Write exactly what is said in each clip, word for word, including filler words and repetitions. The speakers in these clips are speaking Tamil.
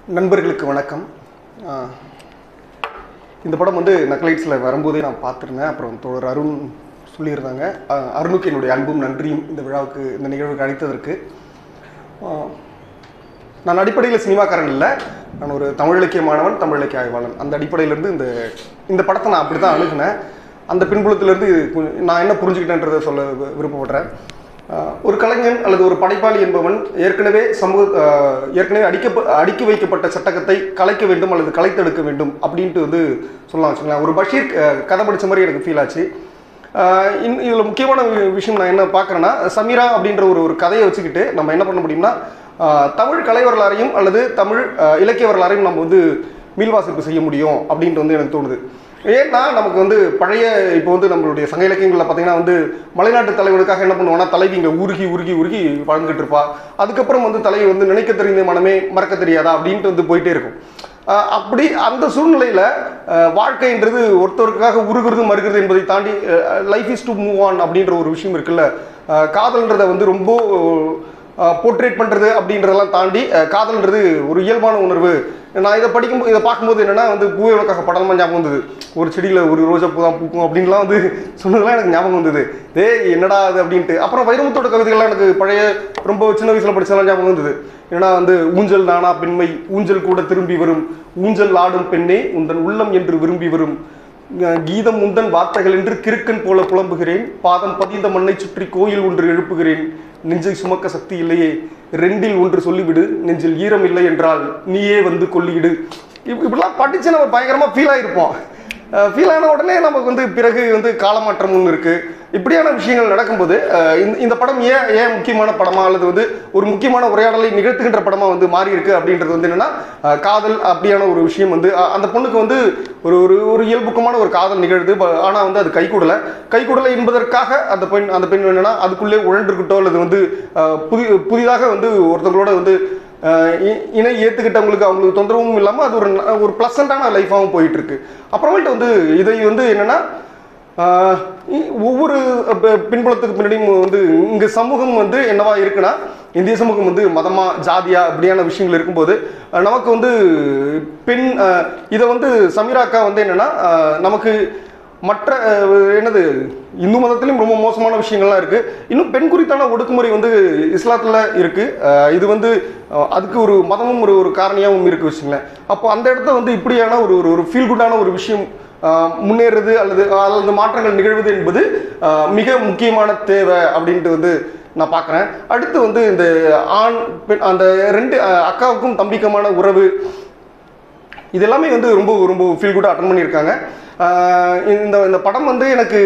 நண்பர்களுக்கு வணக்கம். இந்த படம் வந்து நக்கலைட்ஸில் வரும்போதே நான் பார்த்துருந்தேன். அப்புறம் தோழர் அருண் சொல்லியிருந்தாங்க. அருணுக்கு என்னுடைய அன்பும் நன்றியும் இந்த விழாவுக்கு இந்த நிகழ்வுக்கு அழைத்ததற்கு. நான் அடிப்படையில் சினிமாக்காரன் இல்லை, நான் ஒரு தமிழ் இலக்கிய மாணவன், தமிழ் இலக்கிய ஆய்வாளன். அந்த அடிப்படையிலேருந்து இந்த இந்த படத்தை நான் அப்படி தான் அணுகினேன். அந்த பின்புலத்திலேருந்து நான் என்ன புரிஞ்சுக்கிட்டேன்றதை சொல்ல விருப்பப்படுறேன். ஒரு கலைஞன் அல்லது ஒரு படைப்பாளி என்பவன் ஏற்கனவே சமூக ஏற்கனவே அடிக்க அடுக்கி வைக்கப்பட்ட சட்டகத்தை கலைக்க வேண்டும் அல்லது கலைத்தெடுக்க வேண்டும் அப்படின்ட்டு வந்து சொல்லலாம் வச்சுக்கலாம். ஒரு பஷீர் கதை படித்த மாதிரி எனக்கு ஃபீல் ஆச்சு. இன் இதில் முக்கியமான விஷயம் நான் என்ன பார்க்குறேன்னா, சமீரா அப்படின்ற ஒரு ஒரு கதையை வச்சுக்கிட்டு நம்ம என்ன பண்ண முடியும்னா, தமிழ் கலை வரலாறையும் அல்லது தமிழ் இலக்கிய வரலாறையும் நம்ம வந்து மீள்வாசிப்பு செய்ய முடியும் அப்படின்ட்டு வந்து எனக்கு தோணுது. ஏன்னா நமக்கு வந்து பழைய இப்போ வந்து நம்மளுடைய சங்க இலக்கியங்களில் பார்த்தீங்கன்னா வந்து மலைநாட்டு தலைவனுக்காக என்ன பண்ணுவோம்னா, தலைவி இங்கே உருகி உருகி உருகி வாழ்ந்துகிட்டு இருப்பா. அதுக்கப்புறம் வந்து தலைவி வந்து நினைக்க தெரிந்த மனமே மறக்க தெரியாதா அப்படின்ட்டு வந்து போயிட்டே இருக்கும். அப்படி அந்த சூழ்நிலையில் வாழ்க்கைன்றது ஒருத்தருக்காக உருகிறது மறுகிறது என்பதை தாண்டி life is to move on அப்படின்ற ஒரு விஷயம் இருக்குல்ல. காதல்ன்றதை வந்து ரொம்ப போர்ட்ரேட் பண்ணுறது அப்படின்றதெல்லாம் தாண்டி காதல்ன்றது ஒரு இயல்பான உணர்வு. நான் இதை படிக்கும்போது இதை பார்க்கும்போது என்னென்னா வந்து பூவே உனக்காக படமாக ஞாபகம் வந்தது. ஒரு செடியில் ஒரு ரோஜா பூ தான் பூக்கும் அப்படின்லாம் வந்து சொன்னதெல்லாம் எனக்கு ஞாபகம் வந்தது. ஏ என்னடா அது அப்படின்ட்டு. அப்புறம் வைரமுத்தோட கவிதைகள்லாம் எனக்கு பழைய ரொம்ப சின்ன வயசில் படித்ததெல்லாம் ஞாபகம் வந்தது. ஏன்னா வந்து ஊஞ்சல் நானா பெண்மை ஊஞ்சல் கூட திரும்பி வரும், ஊஞ்சல் ஆடும் பெண்ணே உந்தன் உள்ளம் என்று விரும்பி வரும், கீதம் உந்தன் வார்த்தைகள் என்று கிறுக்கன் போல புலம்புகிறேன், பாதம் பதிந்த மண்ணை சுற்றி கோயில் ஒன்று எழுப்புகிறேன், நெஞ்சை சுமக்க சக்தி இல்லையே ரெண்டில் ஒன்று சொல்லிவிடு, நெஞ்சில் ஈரம் இல்லை என்றால் நீயே வந்து கொல்லிவிடு. இப் இப்படிலாம் படித்து நம்ம பயங்கரமாக ஃபீல் ஆகிருப்போம். ஃபீல் ஆன உடனே நமக்கு வந்து பிறகு வந்து காலமாற்றம் ஒன்று இருக்குது. இப்படியான விஷயங்கள் நடக்கும்போது இந்த படம் ஏன் ஏன் முக்கியமான படமாக அல்லது வந்து ஒரு முக்கியமான உரையாடலை நிகழ்த்துகின்ற படமாக வந்து மாறி இருக்கு அப்படின்றது வந்து என்னென்னா, காதல் அப்படியான ஒரு விஷயம் வந்து அந்த பொண்ணுக்கு வந்து ஒரு ஒரு ஒரு இயல்புக்குமான ஒரு காதல் நிகழ்து. ஆனால் வந்து அது கைகூடலை கைகூடலை என்பதற்காக அந்த பெண் அந்த பெண் என்னென்னா அதுக்குள்ளே உழன்றுக்கிட்டோ அல்லது வந்து புதி புதிதாக வந்து ஒருத்தவங்களோட வந்து இணை ஏற்றுக்கிட்டவங்களுக்கு அவங்களுக்கு தொந்தரவும் இல்லாமல் அது ஒரு ஒரு ப்ளசண்டான லைஃபாகவும் போயிட்டுருக்கு. அப்புறமேட்டு வந்து இதை வந்து என்னென்னா, ஒவ்வொரு பின்புலத்துக்கு பின்னாடியும் வந்து இங்கே சமூகம் வந்து என்னவா இருக்குன்னா, இந்திய சமூகம் வந்து மதமா ஜாதியா அப்படியான விஷயங்கள் இருக்கும்போது நமக்கு வந்து பெண் இதை வந்து சமீராக்கா வந்து என்னென்னா, நமக்கு மற்ற என்னது இந்து மதத்திலையும் ரொம்ப மோசமான விஷயங்கள்லாம் இருக்குது. இன்னும் பெண் குறித்தான ஒடுக்குமுறை வந்து இஸ்லாத்தில் இருக்குது. இது வந்து அதுக்கு ஒரு மதமும் ஒரு ஒரு காரணியாகவும் இருக்குது வச்சுங்களேன். அப்போ அந்த இடத்த வந்து இப்படியான ஒரு ஒரு ஃபீல் குட்டான ஒரு விஷயம் முன்னேறுது அல்லது அல்லது மாற்றங்கள் நிகழ்வது என்பது மிக முக்கியமான தேவை அப்படின்ட்டு வந்து நான் பார்க்குறேன். அடுத்து வந்து இந்த ஆண் பெண் அந்த ரெண்டு அக்காவுக்கும் தம்பிக்குமான உறவு இது எல்லாமே வந்து ரொம்ப ரொம்ப ஃபீல் குட்டாக அட்டன் பண்ணியிருக்காங்க. இந்த இந்த படம் வந்து எனக்கு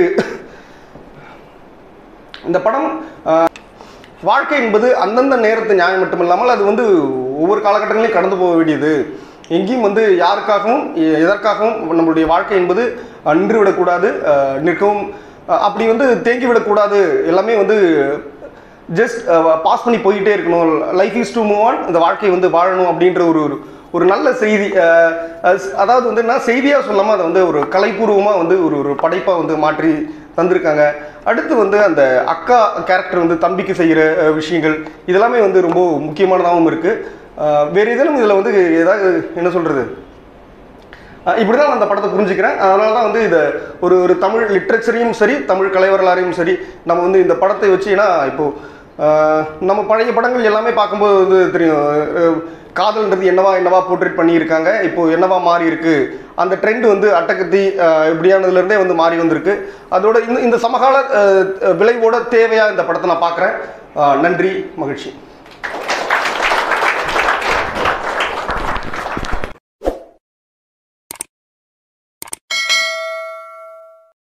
இந்த படம் வாழ்க்கை என்பது அந்தந்த நேரத்து நியாயம் மட்டும் இல்லாமல் அது வந்து ஒவ்வொரு காலகட்டங்களையும் கடந்து போக வேண்டியது. எங்கேயும் வந்து யாருக்காகவும் எதற்காகவும் நம்மளுடைய வாழ்க்கை என்பது நின்று விடக்கூடாது, நிற்கவும் அப்படி வந்து தேங்கி விடக்கூடாது. எல்லாமே வந்து ஜஸ்ட் பாஸ் பண்ணி போய்கிட்டே இருக்கணும். Life is to move on, இந்த வாழ்க்கையை வந்து வாழணும் அப்படின்ற ஒரு ஒரு நல்ல செய்தி. அதாவது வந்து என்ன செய்தியாக சொல்லாமல் அதை வந்து ஒரு கலைப்பூர்வமாக வந்து ஒரு ஒரு படைப்பாக வந்து மாற்றி தந்திருக்காங்க. அடுத்து வந்து அந்த அக்கா கேரக்டர் வந்து தம்பிக்கு செய்கிற விஷயங்கள் இதெல்லாமே வந்து ரொம்ப முக்கியமானதாகவும் இருக்குது. வேறு எதிலும் இதில் வந்து ஏதாவது என்ன சொல்கிறது, இப்படி தான் நான் அந்த படத்தை புரிஞ்சுக்கிறேன். அதனால தான் வந்து இதை ஒரு ஒரு தமிழ் லிட்ரேச்சரையும் சரி தமிழ் கலை வரலாறையும் சரி நம்ம வந்து இந்த படத்தை வச்சு, ஏன்னா இப்போது நம்ம பழைய படங்கள் எல்லாமே பார்க்கும்போது வந்து தெரியும் காதல்ன்றது என்னவா என்னவா போர்ட்ரேட் பண்ணியிருக்காங்க, இப்போது என்னவா மாறி இருக்கு, அந்த ட்ரெண்ட் வந்து அட்டகத்தி இப்படியானதுலேருந்தே வந்து மாறி வந்திருக்கு. அதோட இந்த இந்த சமகால விளைவோட தேவையாக இந்த படத்தை நான் பார்க்குறேன். நன்றி, மகிழ்ச்சி.